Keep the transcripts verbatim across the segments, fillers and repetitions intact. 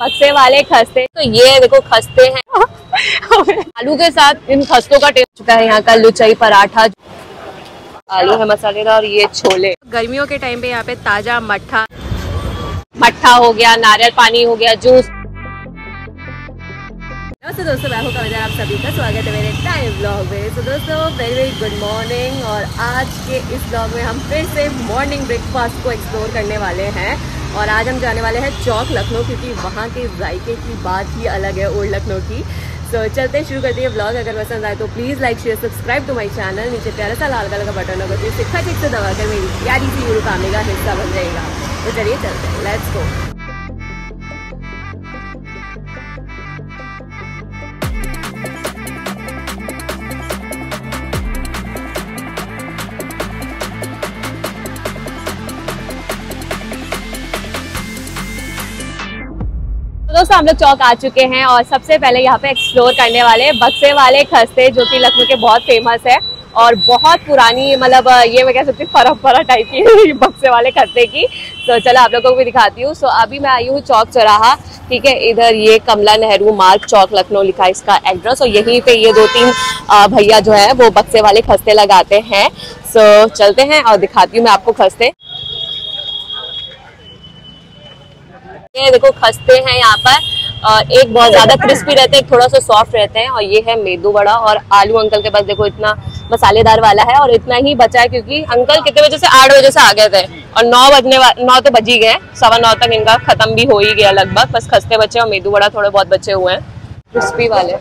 बक्से वाले खस्ते। तो ये देखो खस्ते हैं आलू के साथ इन खस्तों का टेस्ट चुका है। यहाँ का लुचाई पराठा, आलू है मसालेदार और ये छोले। गर्मियों के टाइम पे यहाँ पे ताजा मट्ठा मट्ठा हो गया, नारियल पानी हो गया, जूस। तो दोस्तों मैं हूं कविता, आप सभी का स्वागत है मेरे टाइम ब्लॉग में। तो दोस्तों वेरी वेरी गुड मॉर्निंग। और आज के इस ब्लॉग में हम फिर से मॉर्निंग ब्रेकफास्ट को एक्सप्लोर करने वाले हैं। और आज हम जाने वाले हैं चौक लखनऊ, क्योंकि वहाँ के जायके की बात ही अलग है ओल्ड लखनऊ की। तो चलते शुरू करते हैं ब्लॉग। अगर पसंद आए तो please like share subscribe to my channel. नीचे प्यारा सा लाल कलर का बटन होगा तो इसे खच से दबाकर मेरी प्यारी सी यूट्यूब फैमिली का हिस्सा बन जाएगा। तो चलिए चलते हैं, लेट्स गो। दोस्तों हम लोग चौक आ चुके हैं और सबसे पहले यहाँ पे एक्सप्लोर करने वाले हैं बक्से वाले खस्ते, जो कि लखनऊ के बहुत फेमस है और बहुत पुरानी, मतलब ये मैं कह सकती हूँ परंपरा टाइप की है बक्से वाले खस्ते की। तो चलो आप लोगों को भी दिखाती हूँ। सो अभी मैं आई हूँ चौक चौराहा, ठीक है। इधर ये कमला नेहरू मार्ग चौक लखनऊ लिखा है इसका एड्रेस, और यहीं पे ये दो तीन भैया जो है वो बक्से वाले खस्ते लगाते हैं। सो चलते हैं और दिखाती हूँ मैं आपको खस्ते। ये देखो खस्ते हैं यहाँ पर, और एक बहुत ज्यादा क्रिस्पी रहते हैं, एक थोड़ा सा सॉफ्ट रहते हैं। और ये है मेदू वड़ा और आलू। अंकल के पास देखो इतना मसालेदार वाला है, और इतना ही बचा है क्योंकि अंकल कितने बजे से आठ बजे से आ गए थे और नौ बजने नौ तो बज ही गए, सवा नौ तक इनका खत्म भी हो ही गया लगभग। बस खस्ते बचे और मेदू वड़ा थोड़े बहुत बचे हुए हैं क्रिस्पी वाले।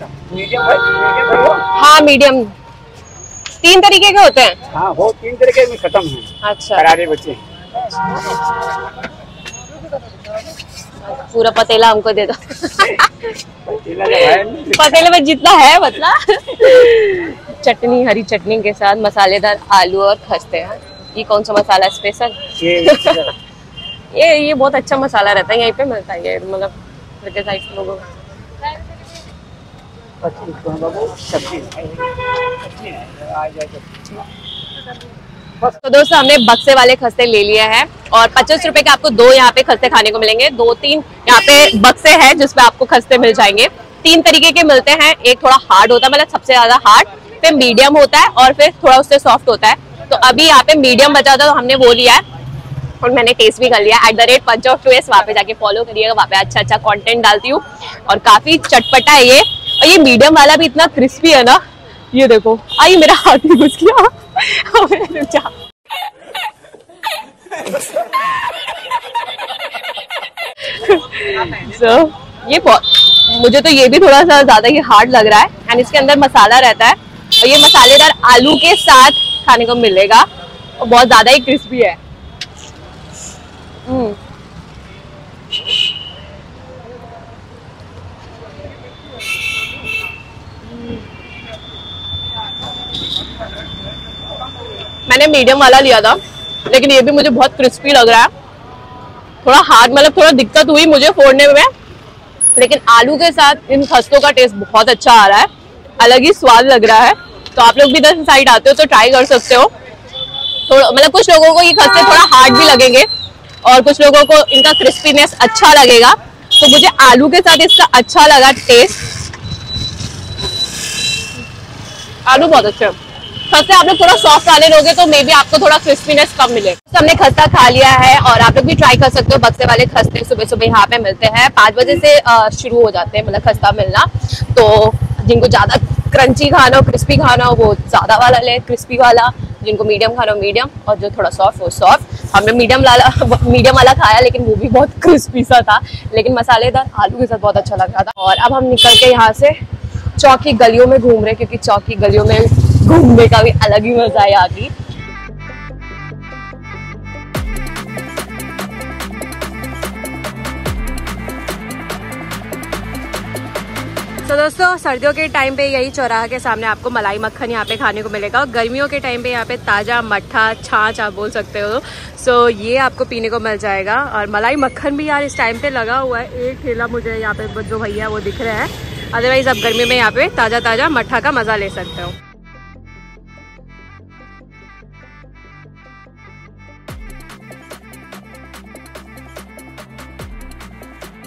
हाँ मीडियम, तीन तरीके के होते हैं। हाँ वो तीन तरीके में खत्म है। अच्छा करारे बचे, पूरा पतेला हमको दे दो पतेले में जितना है मतलब। चटनी, हरी चटनी के साथ मसालेदार आलू और खस्ते हैं। ये कौन सा मसाला स्पेशल? ये ये बहुत अच्छा मसाला रहता है, यहीं पे मिलता है ये, मतलब साइड लोगों तो दोस्तों हमने बक्से वाले खस्ते ले लिए हैं और पच्चीस रुपए के आपको दो यहाँ पे खस्ते खाने को मिलेंगे। दो तीन यहाँ पे बक्से हैं जिसपे आपको खस्ते मिल जाएंगे। तीन तरीके के मिलते हैं, एक थोड़ा हार्ड होता है, मतलब सबसे ज्यादा हार्ड, फिर मीडियम होता है और फिर थोड़ा उससे सॉफ्ट होता है। तो अभी यहाँ पे मीडियम बचा था तो हमने वो लिया है और मैंने टेस्ट भी कर लिया। At the rate punch of two S वहाँ पे जाके फॉलो करिएगा, वहाँ पे अच्छा अच्छा कॉन्टेंट डालती हूँ और काफी चटपटा है ये। और ये मीडियम वाला भी इतना क्रिस्पी है ना, ये देखो। आई मेरा हाथ ही घुस गया so, ये मुझे तो ये भी थोड़ा सा ज्यादा ही हार्ड लग रहा है। एंड इसके अंदर मसाला रहता है और ये मसालेदार आलू के साथ खाने को मिलेगा और बहुत ज्यादा ही क्रिस्पी है। हम्म मैंने मीडियम वाला लिया था, लेकिन ये भी मुझे बहुत क्रिस्पी लग रहा है। थोड़ा हार्ड, मतलब थोड़ा दिक्कत हुई मुझे फोड़ने में, लेकिन आलू के साथ इन खस्तों का टेस्ट बहुत अच्छा आ रहा है, अलग ही स्वाद लग रहा है। तो आप लोग भी इधर साइड आते हो तो ट्राई कर सकते हो। थोड़ा मतलब कुछ लोगों को ये खस्ते थोड़ा हार्ड भी लगेंगे और कुछ लोगों को इनका क्रिस्पीनेस अच्छा लगेगा। तो मुझे आलू के साथ इसका अच्छा लगा टेस्ट। आलू बहुत अच्छे हैं। खस्ते आप लोग थोड़ा सॉफ्ट वाले लोगे तो मे बी आपको थोड़ा क्रिस्पीनेस कम मिले। तो हमने खस्ता खा लिया है और आप लोग भी ट्राई कर सकते हो। बक्से वाले खस्ते सुबह सुबह यहाँ पे मिलते हैं, पाँच बजे से शुरू हो जाते हैं मतलब खस्ता मिलना। तो जिनको ज्यादा क्रंची खाना हो, क्रिस्पी खाना हो, वो ज्यादा वाला ले क्रिस्पी वाला। जिनको मीडियम खाना हो मीडियम, और जो थोड़ा सॉफ्ट वो सॉफ्ट। हमने मीडियम वाला मीडियम वाला खाया, लेकिन वो भी बहुत क्रिस्पी सा था, लेकिन मसालेदार आलू के साथ बहुत अच्छा लग रहा था। और अब हम निकल के यहाँ से चौक की गलियों में घूम रहे हैं, क्योंकि चौक की गलियों में घूमने का भी अलग ही मजा है यहाँ की। तो दोस्तों सर्दियों के टाइम पे यही चौराहा के सामने आपको मलाई मक्खन यहाँ पे खाने को मिलेगा, और गर्मियों के टाइम पे यहाँ पे ताज़ा मट्ठा छाछ आप बोल सकते हो। सो ये आपको पीने को मिल जाएगा। और मलाई मक्खन भी यार इस टाइम पे लगा हुआ है, एक ठेला मुझे यहाँ पे जो भैया वो दिख रहे हैं। अदरवाइज आप गर्मी में यहाँ पे ताज़ा ताज़ा मट्ठा का मज़ा ले सकते हो।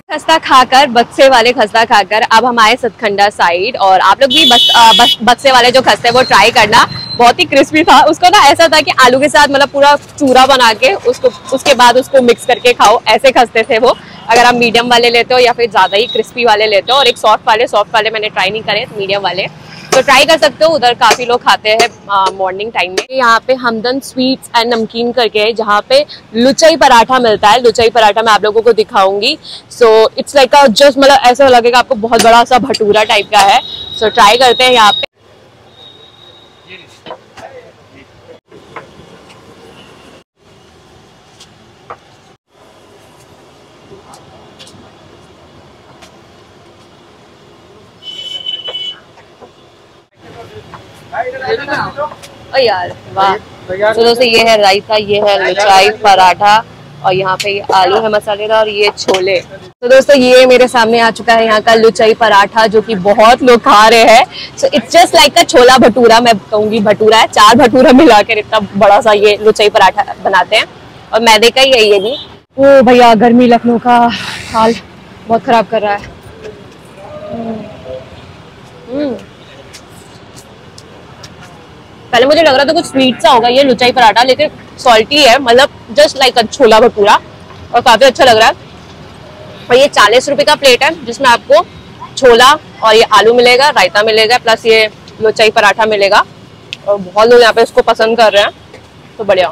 खस्ता खाकर, बक्से वाले खस्ता खाकर अब हम आए सतखंडा साइड, और आप लोग भी बस, आ, बस बक्से वाले जो खस्ते वो ट्राई करना। बहुत ही क्रिस्पी था। उसको ना ऐसा था कि आलू के साथ मतलब पूरा चूरा बना के उसको उसके बाद उसको मिक्स करके खाओ, ऐसे खस्ते थे वो। अगर आप मीडियम वाले लेते हो या फिर ज्यादा ही क्रिस्पी वाले लेते हो, और एक सॉफ्ट वाले सॉफ्ट वाले मैंने ट्राई नहीं करे, मीडियम वाले तो ट्राई कर सकते हो। उधर काफी लोग खाते हैं मॉर्निंग टाइम में। यहाँ पे हमदन स्वीट्स एंड नमकीन करके है, जहाँ पे लुचाई पराठा मिलता है। लुचाई पराठा मैं आप लोगों को दिखाऊंगी। So it's like a just मतलब ऐसा लगेगा आपको बहुत बड़ा सा भटूरा टाइप का है। सो so, ट्राई करते हैं यहाँ पे। ओ यार वाह। तो दोस्तों ये है रायता, ये है लुचाई पराठा, और यहाँ पे ये आलू है मसालेदार, और ये छोले। तो दोस्तों ये मेरे सामने आ चुका है यहाँ का लुचाई पराठा, जो कि बहुत लोग खा रहे हैं। सो इट्स जस्ट लाइक का छोला भटूरा, मैं कहूँगी भटूरा है। चार भटूरा मिलाकर इतना बड़ा सा ये लुचाई पराठा बनाते हैं, और मैदे का ही है ये भी। ओ भैया गर्मी लखनऊ का हाल बहुत खराब कर रहा है। हम्म पहले मुझे लग रहा था कुछ स्वीट सा होगा ये लुचाई पराठा, लेकिन सॉल्टी है, मतलब जस्ट लाइक अ छोला भटूरा, और काफी अच्छा लग रहा है। और ये चालीस रुपए का प्लेट है, जिसमें आपको छोला और ये आलू मिलेगा, रायता मिलेगा, प्लस ये लुचाई पराठा मिलेगा, और बहुत लोग यहाँ पे इसको पसंद कर रहे हैं, तो बढ़िया।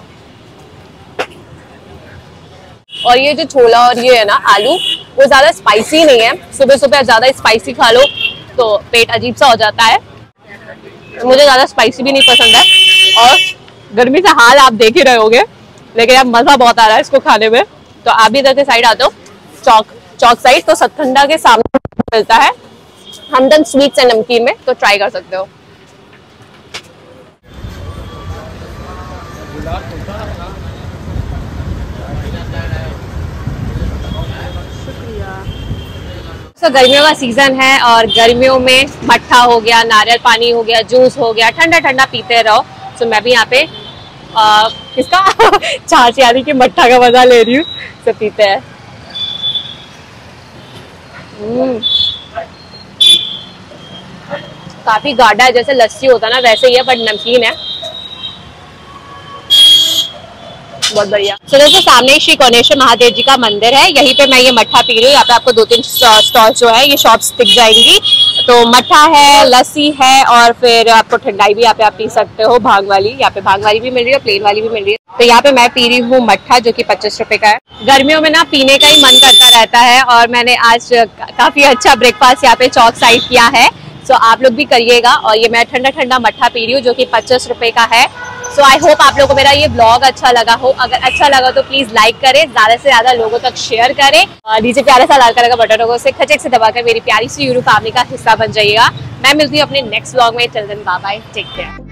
और ये जो छोला और ये है ना आलू, वो ज्यादा स्पाइसी नहीं है। सुबह सुबह ज्यादा स्पाइसी खा लो तो पेट अजीब सा हो जाता है। मुझे ज्यादा स्पाइसी भी नहीं पसंद है, और गर्मी से हाल आप देख ही रहे होगे, लेकिन अब मजा बहुत आ रहा है इसको खाने में। तो आप भी इधर के साइड आते हो, चौक चौक साइड, तो सतखंडा के सामने मिलता है हमदन स्वीट्स एंड नमकीन में, तो ट्राई कर सकते हो। तो गर्मियों का सीजन है, और गर्मियों में मट्ठा हो गया, नारियल पानी हो गया, जूस हो गया, ठंडा ठंडा पीते रहो। तो मैं भी यहाँ पे आ, किसका छाछ यानी कि मट्ठा का मजा ले रही हूँ, तो पीते हैं। काफी गाढ़ा है, जैसे लस्सी होता है ना वैसे ही है, बट नमकीन है, बहुत बढ़िया। तो दोस्तों सामने श्री कोनेश्वर महादेव जी का मंदिर है, यहीं पे मैं ये मट्ठा पी रही हूँ। यहाँ पे आपको दो तीन स्टॉल जो है ये शॉप्स दिख जाएंगी। तो मट्ठा है, लस्सी है, और फिर आपको ठंडाई भी यहाँ पे आप पी सकते हो, भांग वाली। यहाँ पे भांग वाली भी मिल रही है, प्लेन वाली भी मिल रही है। तो यहाँ पे मैं पी रही हूँ मट्ठा, जो कि पच्चीस रुपए का है। गर्मियों में ना पीने का ही मन करता रहता है, और मैंने आज काफी अच्छा ब्रेकफास्ट यहाँ पे चौक साइड किया है। सो आप लोग भी करिएगा। और ये मैं ठंडा ठंडा मट्ठा पी रही हूँ, जो कि पच्चीस रुपए का है। सो आई होप आप लोगों को मेरा ये ब्लॉग अच्छा लगा हो। अगर अच्छा लगा तो प्लीज लाइक करें, ज्यादा से ज्यादा लोगों तक शेयर करें, और नीचे प्यारा सा लाल कलर का बटन होगा, उसे खचक से दबाकर मेरी प्यारी सी यूट्यूब फैमिली का हिस्सा बन जाइएगा। मैं मिलती हूँ अपने नेक्स्ट ब्लॉग में। Till then bye bye, take care.